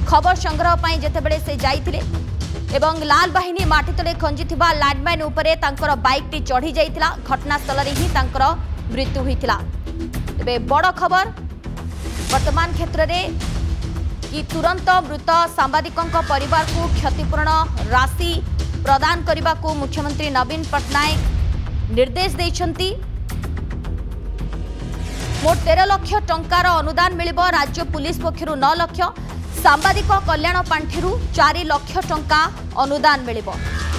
खबर संग्रह पाई जेतेबेले से जाइथिले एवं लाल बाहिनी माटी तले खंजिथिबा लैंडमाइन उपरे तांकर बाइक टी चढ़ी जाइथिला। घटनास्थल रे ही तांकर मृत्यु होइथिला। तेबे बड़ खबर वर्तमान क्षेत्र में कि तुरंत मृत सांबादिकों परिवार को क्षतिपूरण राशि प्रदान करने को मुख्यमंत्री नवीन पट्टनायक निर्देश देइछंती। मोट 13 लाख टंकार अनुदान मिलिबो। राज्य पुलिस पक्षरु 9 लाख, सांबादिक कल्याण पांठिरु 4 लाख टंका अनुदान मिलिबो।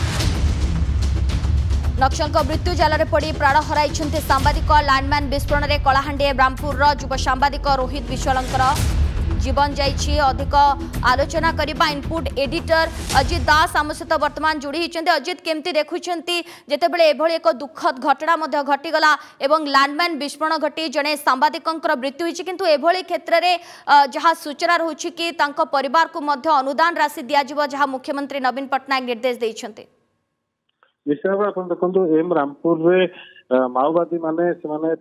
नक्सल मृत्यु जाल पड़ी प्राण हराई सांबादिक। लैंडमाइन विस्फोरण में कलाहांडी ब्राह्मपुर युव सांबादिक रोहित विश्वालंकर जीवन जाइछि। अधिक आलोचना करबा इनपुट एडिटर अजित दास आम सहित वर्तमान जोड़ी होती। अजित केमती देखुंती जेतेबेले एभली एक दुखद घटना मध्य घटीगला एवं लैंडमाइन विस्फोरण घटी जड़े सांबादिक मृत्यु होइछि, किंतु एभली क्षेत्र में जहाँ सूचना रहुछि कि तांको परिवार को मध्य अनुदान राशि दियाजिबो, जहाँ मुख्यमंत्री नवीन पट्टनायक निर्देश दैछन्ते। निश्चय भाव आप देखो एम रामपुर माओवादी माने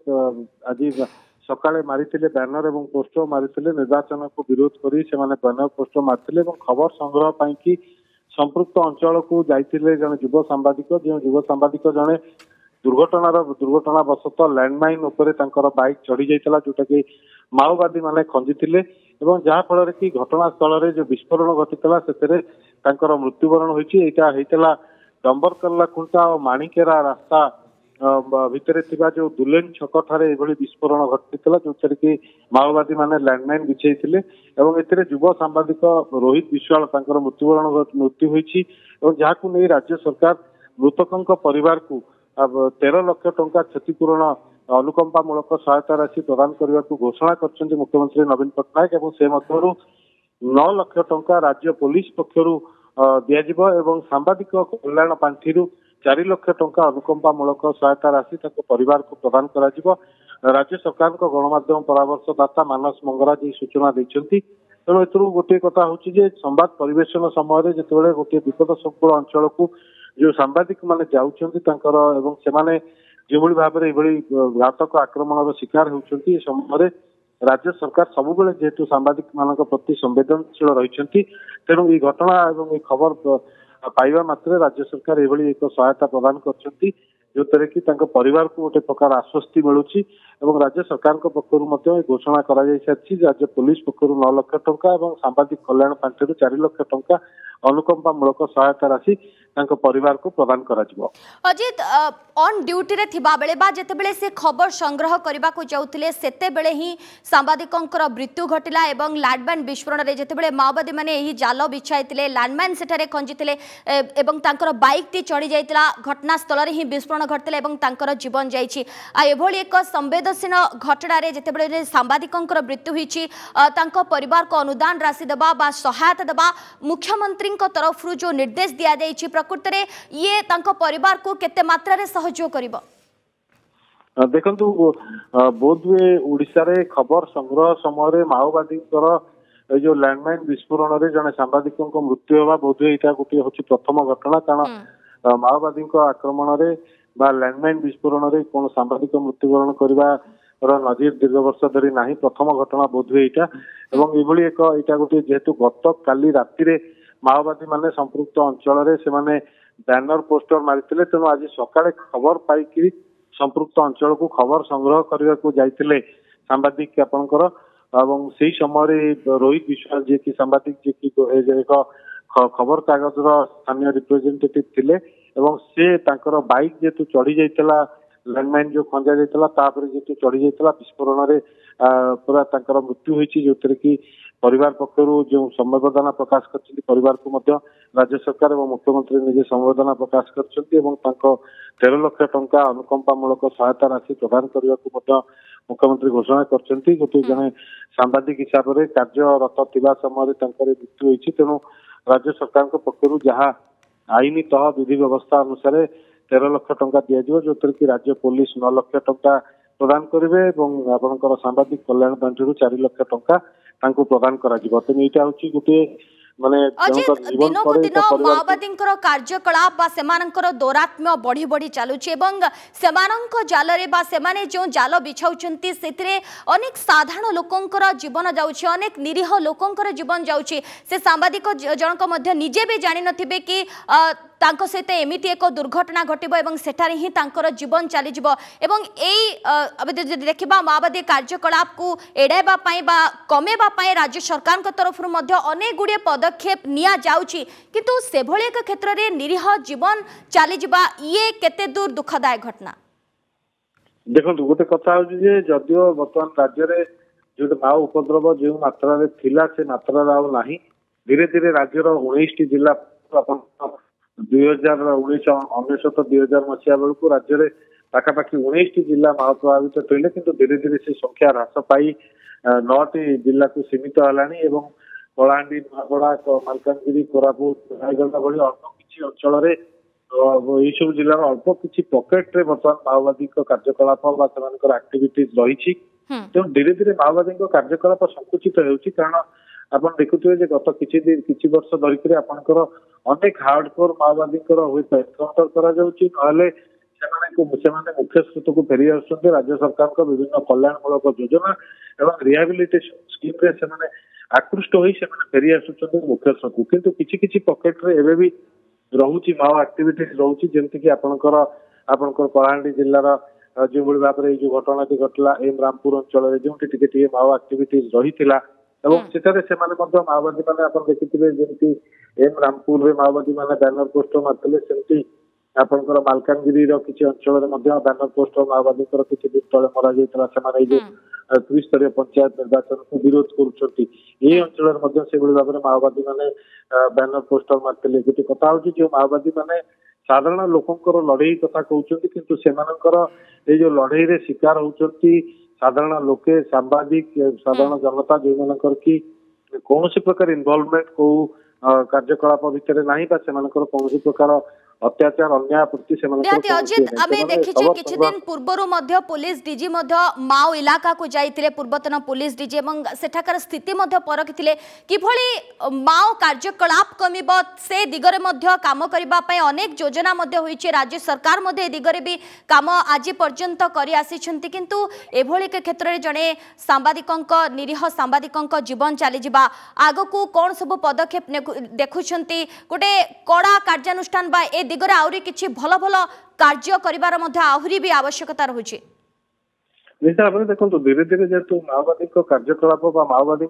आज सकाळे मारिथिले बैनर एवं पोस्टर मारिथिले। निर्वाचन को विरोध करी से बैनर पोस्टर मारिथिले एवं खबर संग्रह पाई कि संपृक्त अंचल को जाइथिले जने युव सांबादिक। जो युव सांबादिक जने दुर्घटनावशत लैंडमाइन उपरे तांकर बाइक चढ़ी जाइतला, जोटा कि माओवादी माने खंजिथिले एवं जहा फल कि घटनास्थल रे जो विस्फोरण घटितला सेतेरे तांकर मृत्युवरण होइछि। एटा हेतला डंबरकल्ला खुंटा और माणिकेरा रास्ता भितर जो दुलेन छक ठारे विस्फोरण घटिता, जो कि माओवादी माने लैंडमाइन बिछाई युव सांबादिक रोहित विश्वाल मृत्यु होइछि। जहां नहीं राज्य सरकार मृतकों परिवार को 13 लाख टंका क्षतिपूरण अनुकंपामूलक सहायता राशि प्रदान करने को घोषणा कर मुख्यमंत्री नवीन पट्टनायक। से 9 लाख टंका राज्य पुलिस पक्षरु दियाजिबो एवं सांबादिक कल्याण पांठिरु 4 लाख टंका अनुकंपामूलक सहायता राशि परिवार को प्रदान करा। राज्य सरकार को गणमाध्यम परामर्शदाता मानस मंगराज सूचना देइछंती। तेणु एथुरु गोटे कथा होची जे संवाद परिवेशन समय जेतेबेले गोटे विपद संकुल अंचल को जो सांबादिक माने जाउछंती तांकर एवं सेमाने जेभଳି भाबरे एभଳି घातक आक्रमण शिकार होउछंती, समय राज्य सरकार सबुबले जेहेतु सांबादिक मानक प्रति संवेदनशील रही। तेणु ये घटना एवं ये खबर पाइबा मात्रे राज्य सरकार एभଳି एक सहायता प्रदान करछंती, जो कि परिवार को गोटे प्रकार आश्वस्ति मिलूची। राज्य सरकार पक्षर घोषणा करा राज्य पुलिस पक्षर 9 लाख टंका और सांबादिक कल्याण पांठिरु 4 लाख टंका अनुकंपामूलक सहायता राशि परिवार को प्रदान करा। अजित ऑन ड्यूटी रे थिबा बेले बा जेतेबेले से खबर संग्रह करबा को जाउथिले सेते बेले ही सांबादिकंकर मृत्यु घटिला एवं लैंडमाइन विस्फोरण रे जेतेबेले माओवादी माने एही जाल बिछाइतिले लैंडमाइन सेठारे खंजितिले एवं तांकर बाइक टी चढ़ी जाइतिला। घटनास्थल रे ही विस्फोरण घटिले एवं तांकर जीवन जाइछि। आ एभली एक संवेदनशील घटना रे जेतेबेले सांबादिकंकर मृत्यु होइछि तांको परिवार को अनुदान राशि देबा बा सहायता देबा मुख्यमंत्री तरफ जो निर्देश दिया जाइछि, प्रकृत रे ये तांको परिवार को केते मात्रा रे सहयोग करिबो? देखंतु बोधवे ओडिसा रे खबर संग्रह समय माओवादी जो लैंडमाइन विस्फोरण रे जने सांबादिक मृत्यु होगा बोधवे एटा गोटे होछि प्रथम घटना। कारण माओवादी आक्रमण रे बा लैंडमाइन विस्फोरण रे कोन सांबादिक मृत्युवरण करबा नजीर दीर्घ वर्ष धरी नाही, प्रथम घटना बोधवे एटा। एवं एभली एक एटा गोटे जेहेतु गत काली राति रे माओवादी माने संपृक्त अंचल रे से माने बैनर पोस्टर मारिथिले। तेणु आज सकाळे खबर पाइकि संपृक्त अंचल को खबर संग्रह करने को जाइथिले सांबादिक आपनकर एवं से समय रोहित विश्वाल जी की सांबादिक जी की एक खबर कागज स्थानीय रिप्रेजेंटेटिव थिले एवं से तांकर बाइक जेतु चढ़ी जाइतला लैंडमाइन जो खंजा जाइतला तापर जेतु चढ़ी जाइतला विस्फोरण रे पूरा तांकर मृत्यु होइछि, जोतरे कि परिवार पक्षरु जो संवेदना प्रकाश करछन्ती परिवार को मध्य राज्य सरकार और मुख्यमंत्री निजे संवेदना प्रकाश करछन्ती एवं तांको 13 लाख टंका अनुकंपामूलक सहायता राशि प्रदान करने को मुख्यमंत्री घोषणा करछन्ती। गोटे जने सांबादिक हिसाब से कार्यरत थिबा समय तांकर मृत्यु होइछि। तेणु राज्य सरकार पक्षरु जहाँ आईनी तह विधि व्यवस्था अनुसार 13 लाख टंका दिया, जो कि राज्य पुलिस 9 लाख टंका प्रदान करेंगे और आपंकर सांबादिक कल्याण पांठिरु 4 लाख टंका प्रदान करा। तेणु यहाँ हूँ गोटे माने अजित दिनकू दिन माओवादी कार्यकलाप बा सेमानंकर दौरात्म्य बढ़ी बढ़ी चलुची एवं सेमानंक जालरे बा सेमाने जो जाल बिछाउछंती सेतिरे अनेक साधारण लोकंकर जीवन जाउची अनेक निरीह लोकंकर जीवन जाउची से सांबादिक जनक मध्य निजे भी जानि नथिबे कि तांको सहित एमिति एक दुर्घटना घटिबो एवं सेठारे ही तांकर जीवन चली जिवो एवं एई अब देखिबा माओवादी कार्यकलाप को एडाइबा पई बा कमेबा पई राज्य सरकार के तरफ मध्य अनेक गुड़िए पदक्षेप निया जाउची किंतु सेभଳି एक क्षेत्र रे निरीह जीवन चली जिबा ये केते दूर दुखदायक घटना देखो गोटे कथा हो जे जदियो वर्तमान राज्य रे जो माओ उपद्रव जो मात्रा रे थिला से मात्रा राव नाही धीरे धीरे राज्य रो 19 जिला 2019 मसीहा बेलू राज्य में पाखापाखि 19 जिला माओ प्रभावित थे किंतु धीरे धीरे से संख्या ह्रास पाई 9 जिला को सीमित है कलाहांडी नुआपड़ा मालकानगिरी कोरापुट रायगढ़ भली अल्प किसी अंचल सब जिलार अल्प किसी पकेट रे वर्तमान माओवादी कार्यकलाप आक्टिविटीज रही तेणु धीरे धीरे माओवादी कार्यकलाप संकुचित होउछि कारण आपण देखुथिबे जे गत किछि वर्ष धरिक आपनकर अनेक हार्डकोर माओवादी एनकाउंटर करा जाउछि नहले सेमाने मुख्य स्रोत को फेरी आसुछन्ते राज्य सरकार विभिन्न कल्याणमूलक योजना एवं रिहाबिलिटेशन स्कीम रे सेमाने आकृष्ट होई सेमाने फेरी आसुछन्ते मुख्य स्रोत किंतु किछि पॉकेट रे एबे भी रहुछि माओ एक्टिविटीज रहुछि जेमति कि आपनकर कलाहांडी जिल्लार जो भली भाव रे जो घटनाटी घटला एम रामपुर अंचल रे जोंटी टिके माओ एक्टिविटीज रहिथिला एवं सेठारे सेमाने मध्य माओवादी माने आपण देखिथिबे जेमति एम रामपुर रे माओवादी माने बैनर पोस्टर मारथिले सेमति आपनकर मालकानगिरी रो किछि अंचल रे मध्य बैनर पोस्टर माओवादी कर किछि दिन तळे मरा जायतला सेमाने जो त्रिस्तरीय पंचायत निर्वाचन को विरोध करूछंती ए अंचल रे मध्य से भली भाव रे माओवादी माने बैनर पोस्टर मारथिले किछि कथा होछि जो माओवादी माने साधारण लोकंकर लड़ाई कथा कहउछंती किंतु सेमानकर ए जो लड़ाई रे शिकार होउछंती साधारण लोके सांबादिक साधारण जनता जो मानकर कि कौन प्रकार इनवॉल्वमेंट को कार्यकलाप भितर नहीं कौन प्रकार अत्याचार अन्याय प्रति निहाती अजित आमे देखिछे किछि दिन पूर्वरु मध्य पुलिस डीजी मध्य माओ इलाका को जाइतिले पूर्वतन पुलिस डीजी एवं सेठाकर स्थिति मध्य परखितिले किभଳି माओ कार्यकलाप कमिबो से दिगरे मध्य काम करिबा पय अनेक योजना मध्य होइछे राज्य सरकार मध्य ए दिगरे भी काम आज पर्यंत करि आसीछंती किंतु एभଳି के क्षेत्र रे जणे सांबादिकंक निरीह सांबादिकंक जीवन चली जिबा आगो को कोन सब पदक्षेप देखुछंती गोटे कड़ा कार्यानुष्ठान बा ए दिगरे आउरी किछि भलो भलो कार्य करिवार मध्ये आहुरी भी आवश्यकता रहुछि निश्चित भाव देखो धीरे धीरे जेतु माओवादी कार्यकलाप माओवादी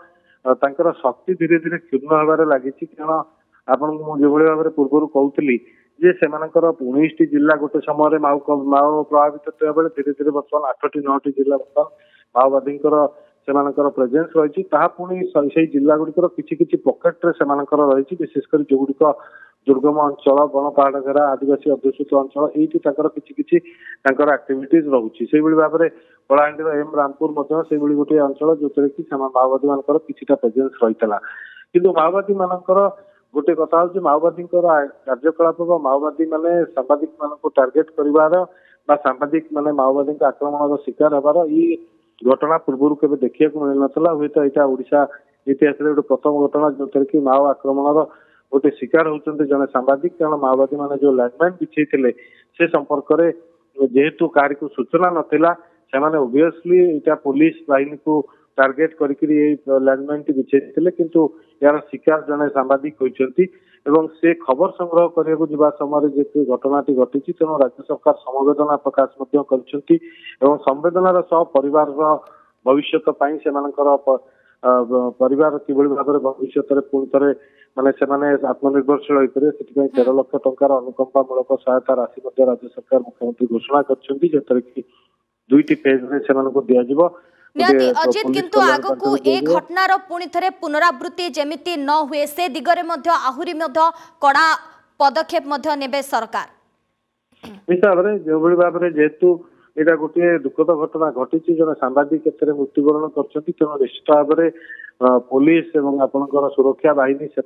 शक्ति धीरे धीरे क्षुण्ण होबार लगी कारण आपण जो भाव पूर्व कहूली जे सेमानकर 19 जिला गोटे समय माओ प्रभावित होता बेले धीरे धीरे बर्तमान 8टी 9टी जिला बर्तमान माओवादी सेमानकर प्रेजेंस रही पुणी से जिला गुड़िकर किसी पकेट रही विशेषकर जो गुड़िक दुर्गम अंचल बन पहाड़ घेरा आदिवासी अध्युषित अंचल ये किसी एक्टिविटीज रोचे से भाव में कलाहांडी एम रामपुर गोटे अंचल जो कि माओवादी मान कि प्रेजेंस रही किंतु माओवादी मानकर गोटे कथा हूँ माओवादी कार्यकलाप माओवादी माने सांबादिक मान टार्गेट कर सांबादिक माने माओवादी आक्रमण शिकार होबार ये घटना पूर्व के देखा मिल नाला हूँ तो यहाँ ओडिशा इतिहास गोटे प्रथम घटना जो कि माओ आक्रमण गोटे शिकार होती जड़े सांबादिक कारण माओवादी मैंने जो लैंडमाइन बिछे से संपर्क में जेहेतु कहार को सूचना नाला से ओबियसली यहाँ पुलिस बाहिनी को टार्गेट करके लैंडमाइन टी बिछे किंतु यार शिकार जड़े सांबादिक होती से खबर संग्रह करने को समय जो घटनाटी घटी तेणु राज्य सरकार समवेदना प्रकाश कर संवेदनार सह परिवार भविष्य से परिवार किभଳି भाव भविष्य पुणी थे माने आत्मनिर्भरशील होते 13 लाख टंकार अनुकंपामूलक सहायता राशि राज्य सरकार मुख्यमंत्री घोषणा कर कि 2टी फेज में दिया निहाती अजित किंतु आगो को ए घटनार पुणी थे पुनरावृत्ति जेमिति न हुए से दिगरे मध्य आहुरी मध्य कड़ा पदक्षेप मध्य नेबे सरकार निश्चित भाव में जो भाव में जेहेतु यहाँ गोटे दुखद घटना घटी जन सांबादिक मृत्युवरण कर तेणु निश्चित भाव में पुलिस एवं आपणकर सुरक्षा बाहिनी से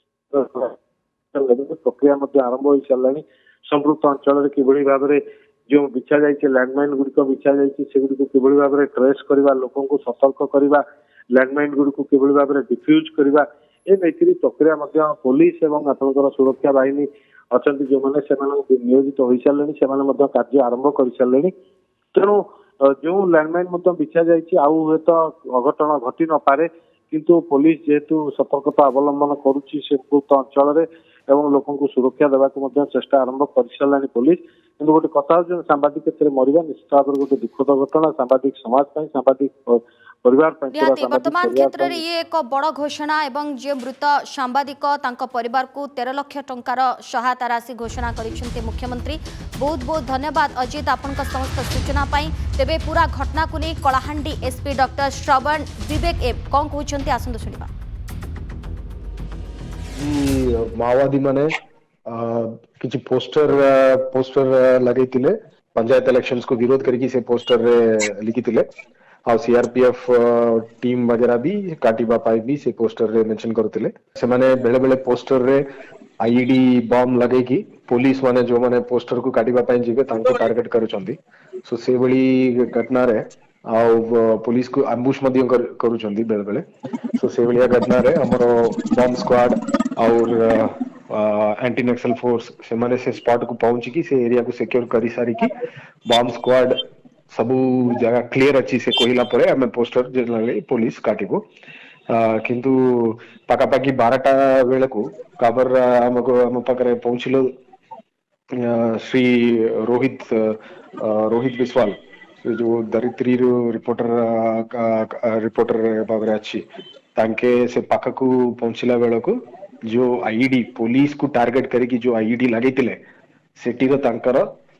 प्रक्रिया आरंभ हो सारे संपृक्त अंचल किभଳି भाव में जो बिछा जाइए लैंडमाइन गुड़िक बिछा जाइए किभଳି भाव में ट्रेस करवा लोक सतर्क करवा लैंडमाइन गुड़िक किभଳି भाव में डिफ्यूज करवा ए नेकरी प्रक्रिया मध्य पुलिस एवं आपनकर सुरक्षा बाहिनी अछंती जो माने सेमान नियोजित होई सारलेनी सेमान मध्य कार्य आरंभ कर सारलेनी तेणु जो लैंडमाइन मध्य बिछा जाइछि आउ हेत अघटन घटी न पारे किंतु पुलिस जेहेतु सतर्कता अवलंबन करुछि से अंचल रे एवं लोकन को सुरक्षा देवा को मध्य चेष्टा आरंभ कर सारलानी पुलिस किंतु गोटे कथा जो सांबादिक क्षेत्र में मरिबा निश्चित भाव गोटे दुखद घटना सांबादिक समाज पई सांबादिक परिवार पई पूरा निहाती सांबादिक वर्तमान परिवार क्षेत्र में ये एक बड़ घोषणा एवं जे मृत सांबादिक तांको परिवार को 13 लाख टंकार सहायता राशि घोषणा करिसेंते मुख्यमंत्री। बहुत बहुत धन्यवाद अजित आपन समस्त सूचना पाई। तेबे पूरा घटना को नहीं Kalahandi SP doctor Shravan Vivek M कौन कहते आसंतु सुनिबा। माओवादी माने किछि पोस्टर लगैतिले पंचायत इलेक्शंस को विरोध करके से पोस्टर रे लिखितिले आ सीआरपीएफ टीम वगैरह भी काटिबा पाई भी से पोस्टर रे मेंशन करतिले से माने बेले बेले पोस्टर रे आईडी बम लगेकी पुलिस माने जो माने पोस्टर को काटिबा पाई जिबे तांको टार्गेट करूचंदी सो से बड़ी घटना रे आ पुलिस को एम्बुश मध्य करूचंदी बेले बेले सो से बड़ी घटना रे हमरो बम स्क्वाड और एंटी नक्सल फोर्स से माने से स्पॉट को पहुंची की से एरिया को सिक्योर करी सारी की बम स्क्वाड सबू जगह क्लियर अच्छी से कहला परे हमें पोस्टर जे पुलिस काटिबो किंतु पाखापाखि 12टा बेले को काबर हमको हम पाखरे पहुंचलो श्री रोहित विश्वाल जो दरित्री रिपोर्टर भाग अच्छी तांके से पाख को पहुंचला बेले को जो आईडी पुलिस को टार्गेट करके जो आईडी लगेतिले सेठी रो तांकर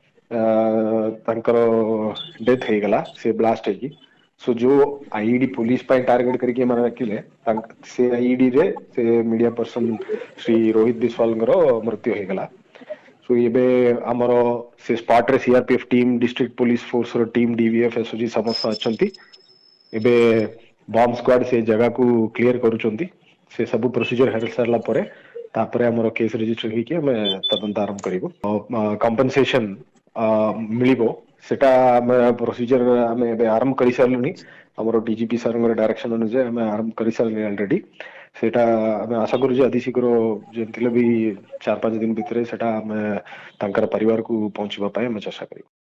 डेथ हो गला से ब्लास्ट है सो जो आईडी पुलिस पे टार्गेट करके माने रखिले से आईडी रे से मीडिया पर्सन श्री रोहित विश्वाल मृत्यु हो गला सो ये आमर से स्पॉट रे CRPF team district police force रो टीम डीवीएफ एसओजी समस्त अछंती एबे बॉम्ब स्क्वाड से जगह को क्लियर करूचंती से सब प्रोसीजर हेर सारला परे तापरे हमर केस रजिस्टर होई कि हमें तदंत आरंभ करिवो कंपनसेशन मिलिबो सेटा हमें प्रोसीजर हमें एबे आरंभ करि सारलुनी हमर डीजीपी सर डायरेक्शन अनुसार हमें आरंभ करि सारलुनी ऑलरेडी सेटा हमें आशा करू जे अति शीघ्र जेंतिले भी 4-5 दिन भितरे सेटा हमें तांकर परिवार को पहुंचबा पाए हमें चेष्टा करिवो।